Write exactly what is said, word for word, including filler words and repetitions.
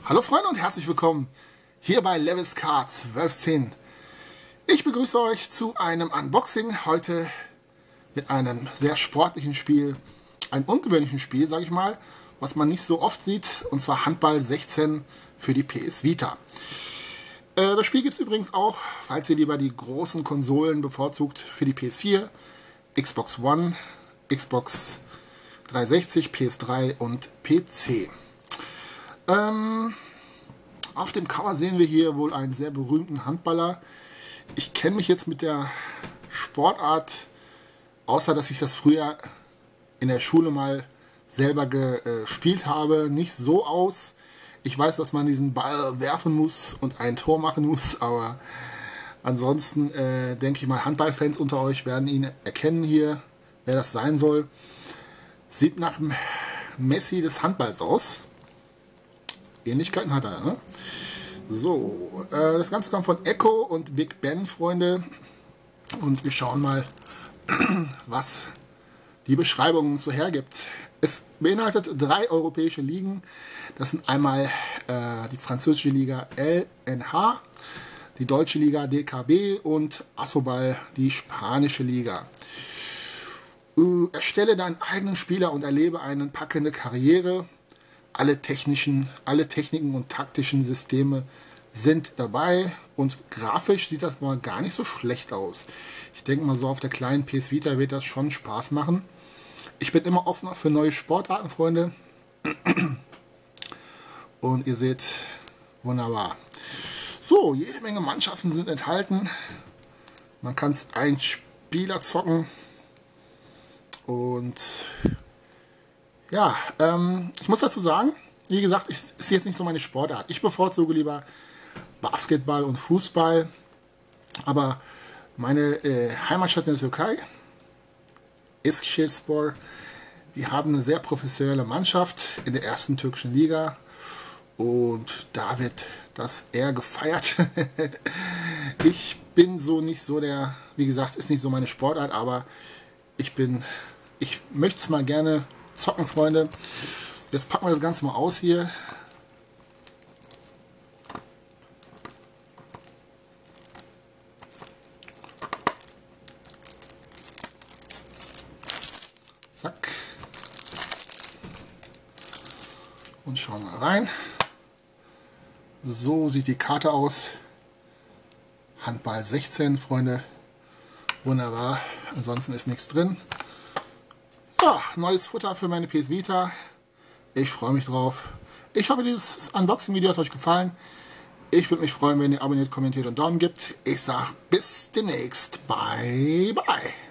Hallo Freunde und herzlich willkommen hier bei LevisCard zwölf zehn. Ich begrüße euch zu einem Unboxing heute mit einem sehr sportlichen Spiel, einem ungewöhnlichen Spiel, sage ich mal, was man nicht so oft sieht, und zwar Handball sechzehn für die P S Vita. Äh, das Spiel gibt es übrigens auch, falls ihr lieber die großen Konsolen bevorzugt, für die P S vier, Xbox One, Xbox dreihundertsechzig, P S drei und P C. Ähm, auf dem Cover sehen wir hier wohl einen sehr berühmten Handballer. Ich kenne mich jetzt mit der Sportart, außer dass ich das früher in der Schule mal selber gespielt habe, nicht so aus. Ich weiß, dass man diesen Ball werfen muss und ein Tor machen muss, aber ansonsten äh, denke ich mal, Handballfans unter euch werden ihn erkennen hier, wer das sein soll. Sieht nach dem Messi des Handballs aus. Ähnlichkeiten hat er, ne? So, äh, das Ganze kommt von Echo und Big Ben, Freunde. Und wir schauen mal, was die Beschreibung so hergibt. Es beinhaltet drei europäische Ligen. Das sind einmal äh, die französische Liga L N H, die deutsche Liga D K B und Asobal, die spanische Liga. Äh, erstelle deinen eigenen Spieler und erlebe eine packende Karriere. Alle technischen, alle Techniken und taktischen Systeme sind dabei und grafisch sieht das mal gar nicht so schlecht aus. Ich denke mal, so auf der kleinen P S Vita wird das schon Spaß machen. Ich bin immer offen für neue Sportarten, Freunde. Und ihr seht, wunderbar. So, jede Menge Mannschaften sind enthalten. Man kann es ein Spieler zocken. Und ja, ähm, ich muss dazu sagen, wie gesagt, ich, ist jetzt nicht so meine Sportart. Ich bevorzuge lieber Basketball und Fußball. Aber meine äh, Heimatstadt in der Türkei, Eskişehirspor, die haben eine sehr professionelle Mannschaft in der ersten türkischen Liga. Und da wird das eher gefeiert. Ich bin so nicht so der, wie gesagt, ist nicht so meine Sportart, aber ich bin, ich möchte es mal gerne zocken, Freunde. Jetzt packen wir das Ganze mal aus hier. Zack. Und schauen mal rein. So sieht die Karte aus. Handball sechzehn, Freunde. Wunderbar. Ansonsten ist nichts drin. Ja, neues Futter für meine P S Vita. Ich freue mich drauf. Ich hoffe, dieses Unboxing-Video hat euch gefallen. Ich würde mich freuen, wenn ihr abonniert, kommentiert und Daumen gibt. Ich sage bis demnächst. Bye, bye.